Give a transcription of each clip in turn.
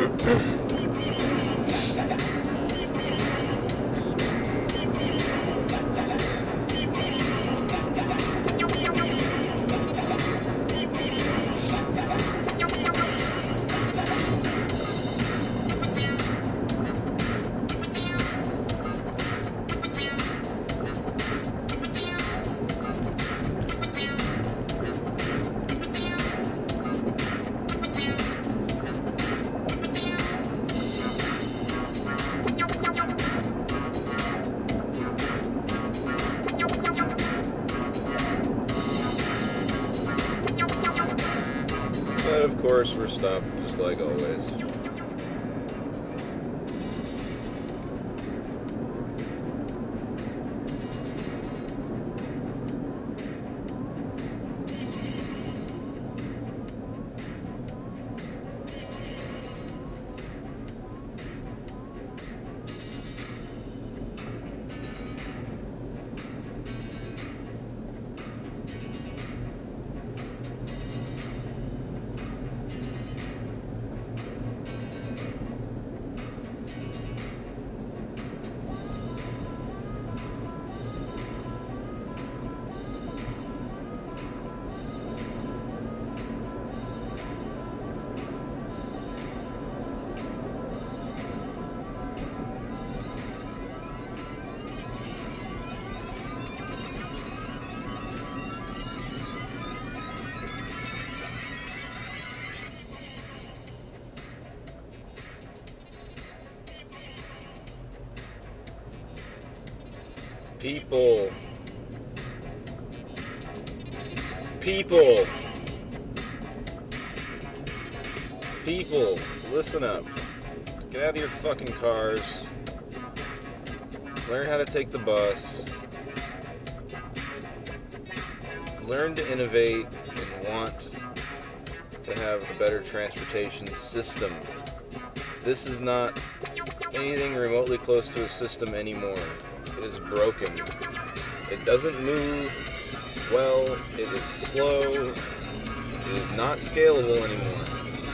But of course, we're stopped just like always. People. People. People, listen up. Get out of your fucking cars. Learn how to take the bus. Learn to innovate and want to have a better transportation system. This is not anything remotely close to a system anymore. It is broken. It doesn't move well. It is slow. It is not scalable anymore.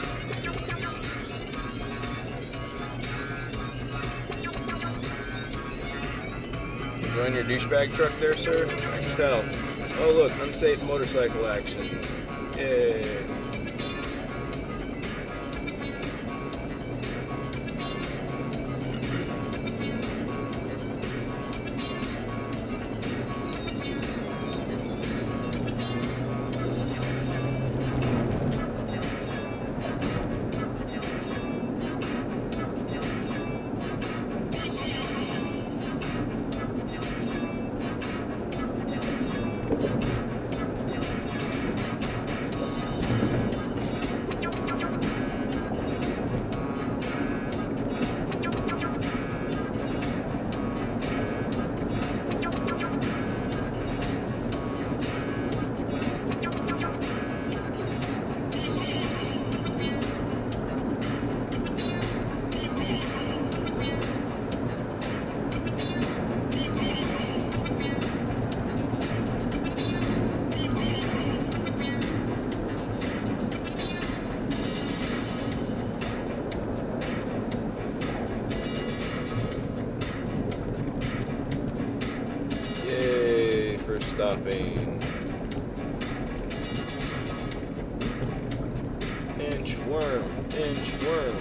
Enjoying your douchebag truck there, sir? I can tell. Oh look, unsafe motorcycle action. Yay. Stopping. Inchworm, inchworm.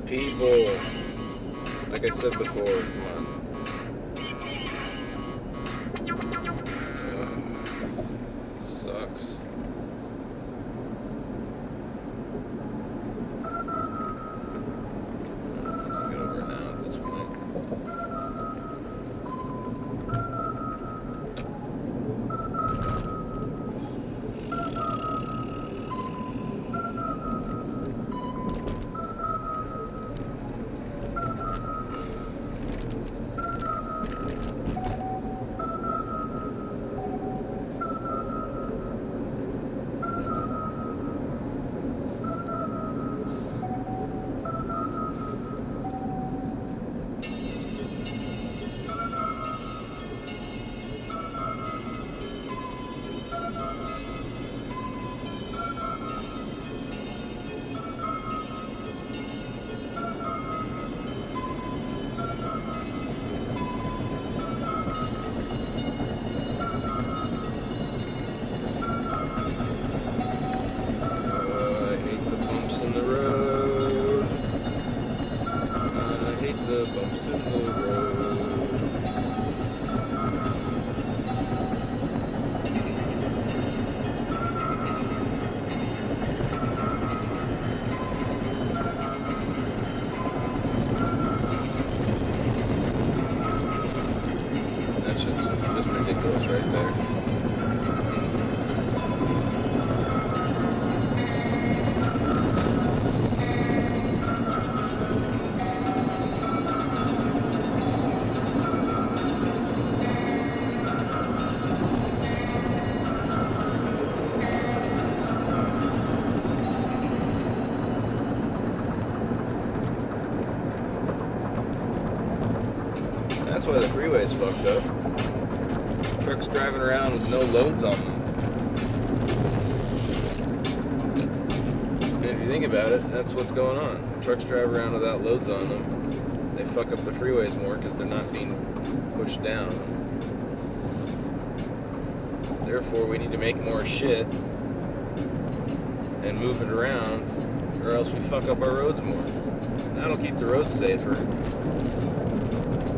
people. Like I said before, come on. Sucks. Let's get over now at this point. The bumps in the road. That's just ridiculous right there. That's why the freeway's fucked up. Trucks driving around with no loads on them. And if you think about it, that's what's going on. Trucks drive around without loads on them. They fuck up the freeways more because they're not being pushed down. Therefore, we need to make more shit and move it around, or else we fuck up our roads more. That'll keep the roads safer.